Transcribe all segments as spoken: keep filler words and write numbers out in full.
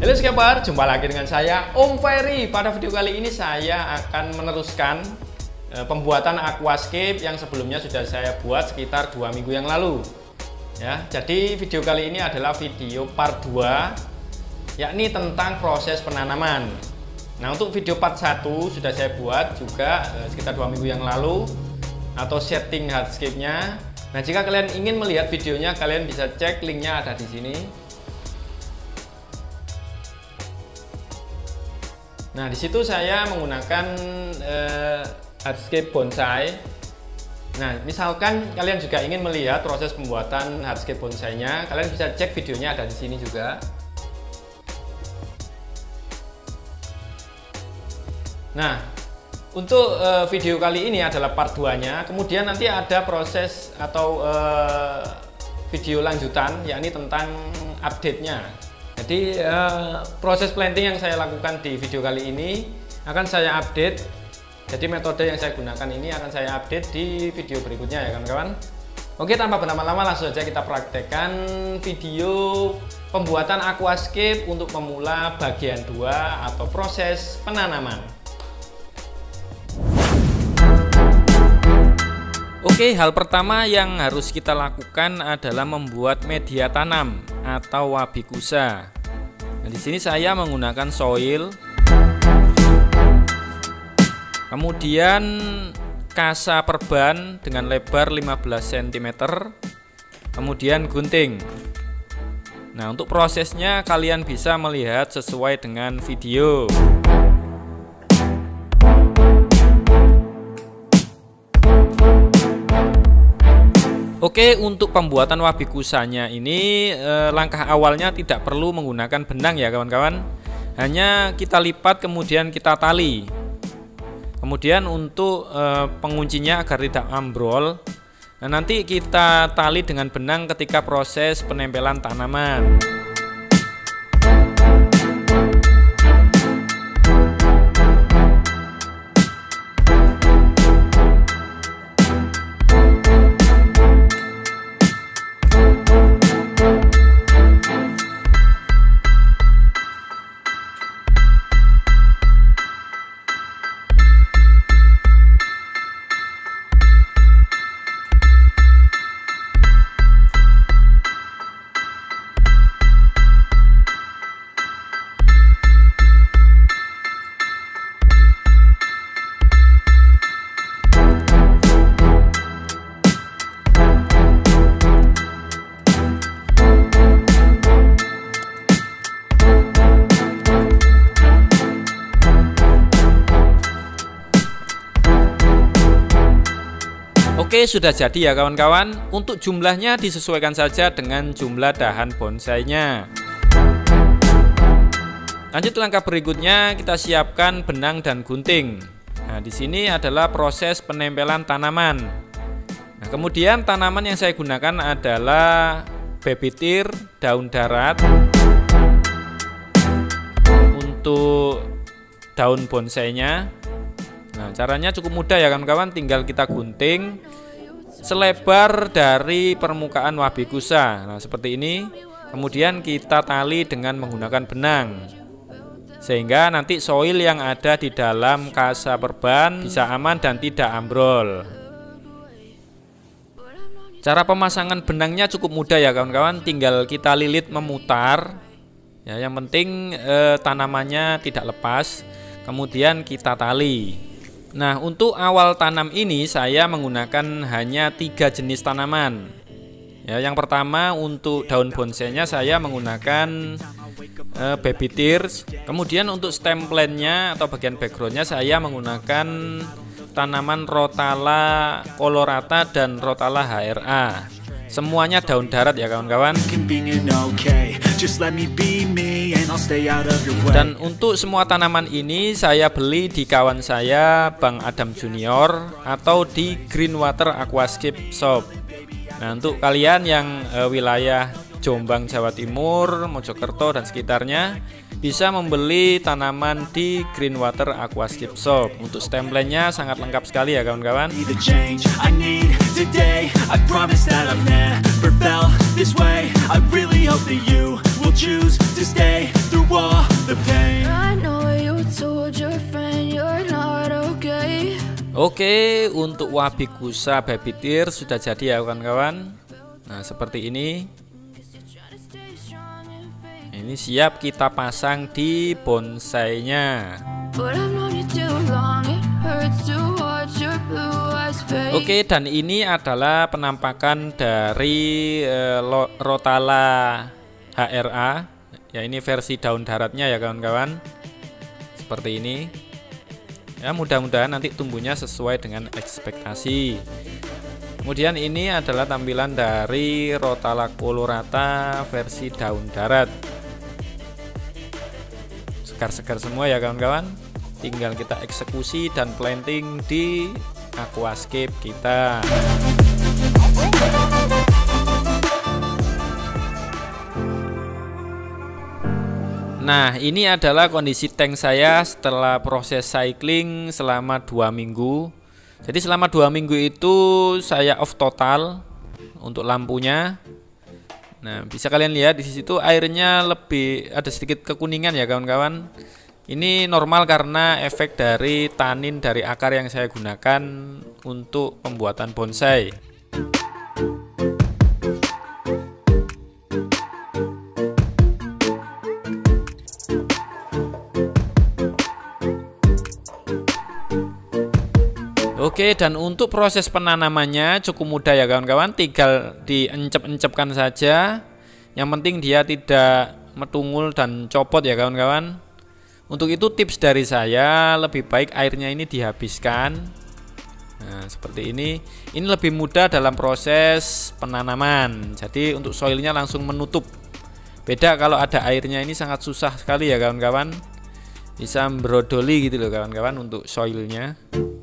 Halo Scaper, jumpa lagi dengan saya Om Ferry. Pada video kali ini saya akan meneruskan e, pembuatan aquascape yang sebelumnya sudah saya buat sekitar dua minggu yang lalu. Ya, jadi video kali ini adalah video part dua, yakni tentang proses penanaman. Nah, untuk video part satu sudah saya buat juga e, sekitar dua minggu yang lalu, atau setting hardscape-nya. Nah, jika kalian ingin melihat videonya, kalian bisa cek linknya ada di sini. Nah, di situ saya menggunakan eh, hardscape bonsai. Nah, misalkan kalian juga ingin melihat proses pembuatan hardscape bonsainya, kalian bisa cek videonya ada di sini juga. Nah, untuk eh, video kali ini adalah part dua-nya. Kemudian nanti ada proses atau eh, video lanjutan, yakni tentang update-nya. Jadi uh, proses planting yang saya lakukan di video kali ini akan saya update. Jadi metode yang saya gunakan ini akan saya update di video berikutnya ya kawan-kawan. Oke, tanpa berlama-lama langsung saja kita praktekkan video pembuatan aquascape untuk pemula bagian dua atau proses penanaman. Oke, hal pertama yang harus kita lakukan adalah membuat media tanam atau wabikusa. Nah, di sini saya menggunakan soil, kemudian kasa perban dengan lebar lima belas sentimeter, kemudian gunting. Nah, untuk prosesnya kalian bisa melihat sesuai dengan video. Oke, untuk pembuatan wabikusanya ini eh, langkah awalnya tidak perlu menggunakan benang ya kawan-kawan. Hanya kita lipat kemudian kita tali. Kemudian untuk eh, penguncinya agar tidak ambrol, nah, nanti kita tali dengan benang ketika proses penempelan tanaman. Oke, sudah jadi ya kawan-kawan. Untuk jumlahnya disesuaikan saja dengan jumlah dahan bonsainya. Lanjut langkah berikutnya, kita siapkan benang dan gunting. Nah, di sini adalah proses penempelan tanaman. Nah, kemudian tanaman yang saya gunakan adalah baby tear daun darat. Untuk daun bonsainya, nah, caranya cukup mudah ya kawan-kawan, tinggal kita gunting selebar dari permukaan wabikusa. Nah, seperti ini. Kemudian kita tali dengan menggunakan benang, sehingga nanti soil yang ada di dalam kasa perban bisa aman dan tidak ambrol. Cara pemasangan benangnya cukup mudah ya kawan-kawan, tinggal kita lilit memutar. Ya, yang penting eh, tanamannya tidak lepas. Kemudian kita tali. Nah, untuk awal tanam ini saya menggunakan hanya tiga jenis tanaman. Ya, yang pertama untuk daun bonsainya saya menggunakan uh, baby tears. Kemudian untuk stem plant-nya atau bagian backgroundnya saya menggunakan tanaman Rotala colorata dan Rotala H R A. Semuanya daun darat ya kawan-kawan. Dan untuk semua tanaman ini saya beli di kawan saya Bang Adam Junior atau di Greenwater Aquascape Shop. Nah, untuk kalian yang e, wilayah Jombang, Jawa Timur, Mojokerto dan sekitarnya bisa membeli tanaman di Greenwater Aquascape Shop. Untuk stem plant-nya sangat lengkap sekali ya kawan-kawan. choose to stay through all Oke, untuk Wabikusa baby tears sudah jadi ya kawan-kawan. Nah, seperti ini. Ini siap kita pasang di bonsainya. Oke, dan ini adalah penampakan dari uh, Rotala H R A. Ya, ini versi daun daratnya ya kawan-kawan. Seperti ini. Ya, mudah-mudahan nanti tumbuhnya sesuai dengan ekspektasi. Kemudian ini adalah tampilan dari Rotala colorata versi daun darat. Segar-segar semua ya kawan-kawan. Tinggal kita eksekusi dan planting di aquascape kita. Nah, ini adalah kondisi tank saya setelah proses cycling selama dua minggu. Jadi selama dua minggu itu saya off total untuk lampunya. Nah, bisa kalian lihat di situ airnya lebih ada sedikit kekuningan ya kawan-kawan. Ini normal karena efek dari tanin dari akar yang saya gunakan untuk pembuatan bonsai. Oke, dan untuk proses penanamannya cukup mudah ya kawan-kawan, tinggal diencep-encepkan saja. Yang penting dia tidak metungul dan copot ya kawan-kawan. Untuk itu tips dari saya, lebih baik airnya ini dihabiskan. Nah, seperti ini. Ini lebih mudah dalam proses penanaman. Jadi untuk soilnya langsung menutup. Beda kalau ada airnya, ini sangat susah sekali ya kawan-kawan. Bisa berodoli gitu loh kawan-kawan untuk soilnya.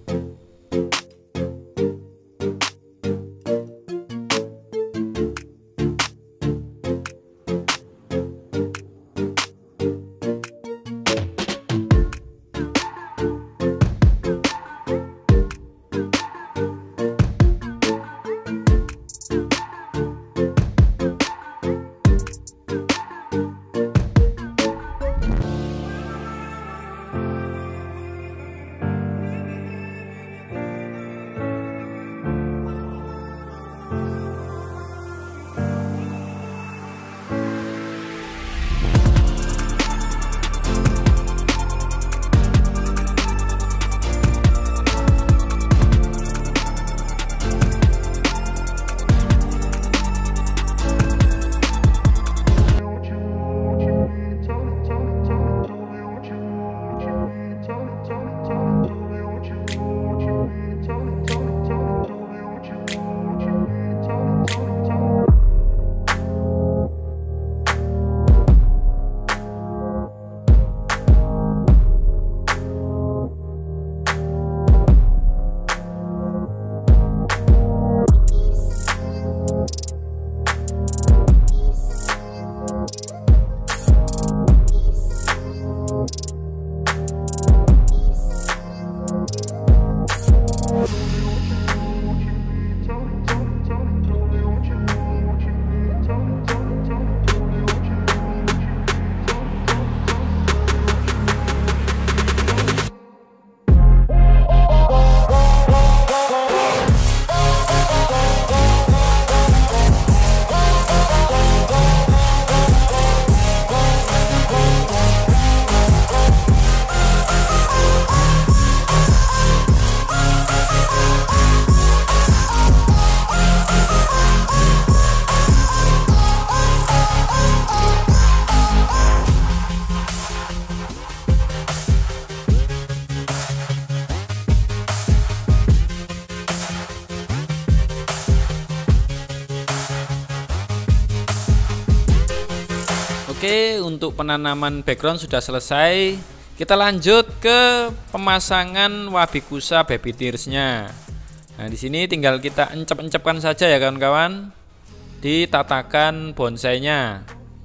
Oke, untuk penanaman background sudah selesai. Kita lanjut ke pemasangan Wabikusa baby tears-nya. Nah, di sini tinggal kita encep-encepkan saja ya kawan-kawan di tatakan bonsainya.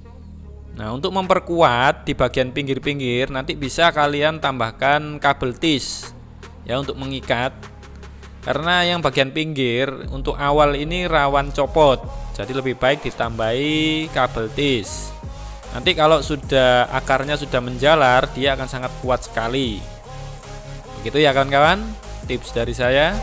Nah, untuk memperkuat di bagian pinggir-pinggir nanti bisa kalian tambahkan kabel tis ya untuk mengikat. Karena yang bagian pinggir untuk awal ini rawan copot. Jadi lebih baik ditambahi kabel tis. Nanti kalau sudah akarnya sudah menjalar, dia akan sangat kuat sekali. Begitu ya kawan-kawan. tips dari saya.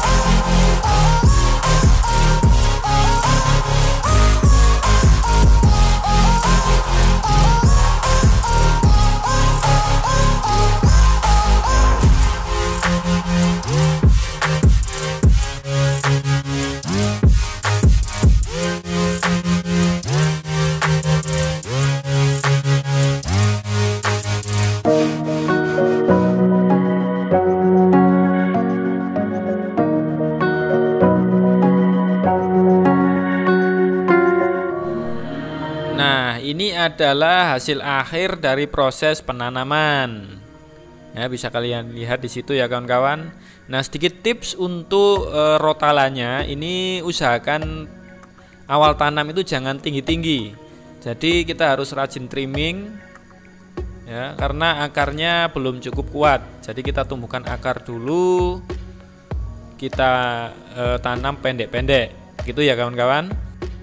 Ini adalah hasil akhir dari proses penanaman. Ya, bisa kalian lihat di situ ya kawan-kawan. Nah, sedikit tips untuk e, rotalannya. Ini usahakan awal tanam itu jangan tinggi-tinggi. Jadi kita harus rajin trimming, ya, karena akarnya belum cukup kuat. Jadi kita tumbuhkan akar dulu, kita e, tanam pendek-pendek, gitu ya kawan-kawan.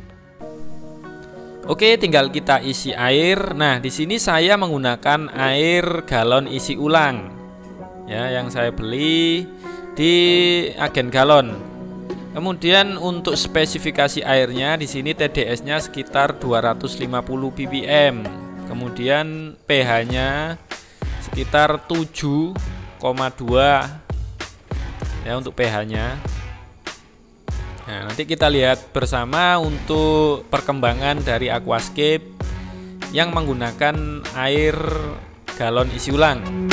Oke, tinggal kita isi air. Nah, di sini saya menggunakan air galon isi ulang, ya, yang saya beli di agen galon. Kemudian untuk spesifikasi airnya di sini T D S-nya sekitar dua ratus lima puluh ppm. Kemudian pH-nya sekitar tujuh koma dua, ya, untuk pH-nya. Nah, nanti kita lihat bersama untuk perkembangan dari aquascape yang menggunakan air galon isi ulang.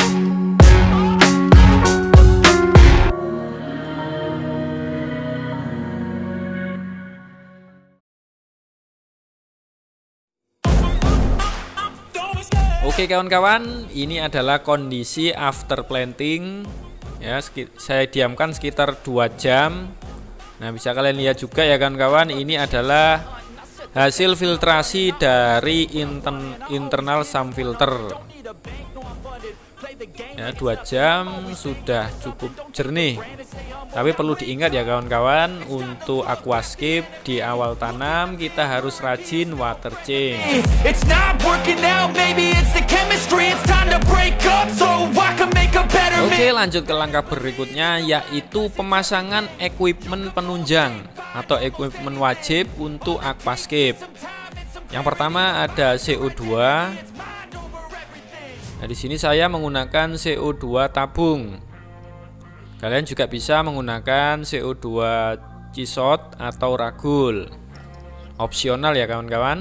Oke kawan-kawan, ini adalah kondisi after planting. Ya, saya diamkan sekitar dua jam. Nah, bisa kalian lihat juga ya kawan-kawan, ini adalah hasil filtrasi dari intern, internal sump filter. Ya, dua jam sudah cukup jernih. Tapi perlu diingat ya kawan-kawan, untuk aquascape di awal tanam kita harus rajin water change. Oke, lanjut ke langkah berikutnya, yaitu pemasangan equipment penunjang atau equipment wajib untuk aquascape. Yang pertama ada C O dua. Nah, di sini saya menggunakan C O dua tabung. Kalian juga bisa menggunakan C O dua Cisot atau Ragul. Opsional ya kawan-kawan.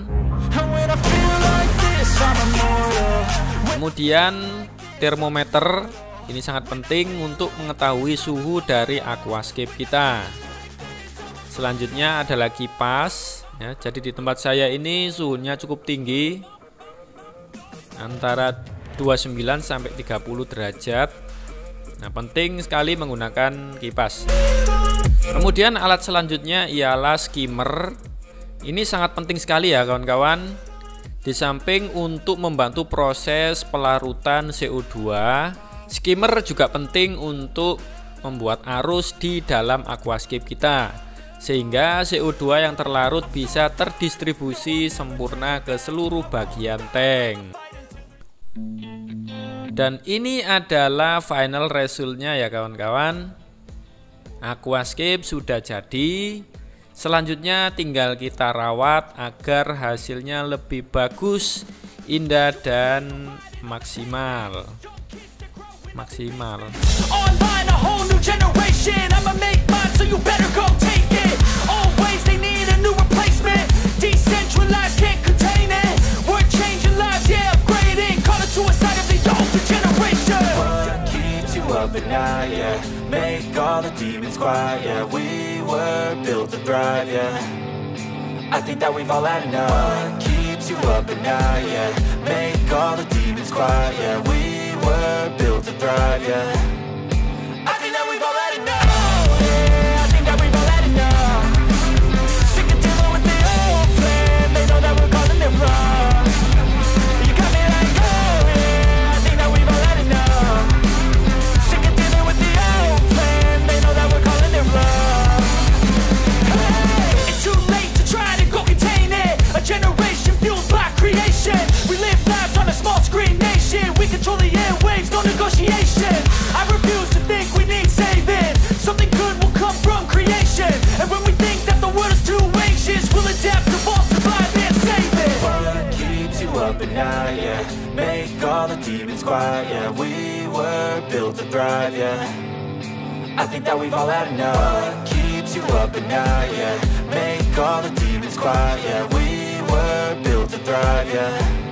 Kemudian termometer. Ini sangat penting untuk mengetahui suhu dari aquascape kita. Selanjutnya adalah kipas, ya, jadi di tempat saya ini suhunya cukup tinggi, antara dua puluh sembilan sampai tiga puluh derajat. Nah, penting sekali menggunakan kipas. Kemudian alat selanjutnya ialah skimmer. Ini sangat penting sekali ya kawan-kawan. Di samping untuk membantu proses pelarutan C O dua, skimmer juga penting untuk membuat arus di dalam aquascape kita, sehingga C O dua yang terlarut bisa terdistribusi sempurna ke seluruh bagian tank. Dan ini adalah final resultnya ya kawan-kawan. Aquascape sudah jadi. Selanjutnya tinggal kita rawat agar hasilnya lebih bagus, indah, dan maksimal. Maksimal. But now, yeah, make all the demons quiet, yeah. We were built to thrive, yeah. I think that we've all had enough. What keeps you up at night, yeah. Make all the demons quiet, yeah. We were built to thrive, yeah. I think that we've all had enough. Yeah, I think that we've all had enough. Sick of dealing with the old plan. They know that we're calling it wrong. You got me like, oh yeah, I think that we've all had enough. Generation fueled by creation. We live lives on a small screen nation. We control the airwaves, no negotiation. I quiet, yeah. We were built to thrive, yeah. I think that we've all had enough. What keeps you up at night, yeah. Make all the demons quiet, yeah. We were built to thrive, yeah.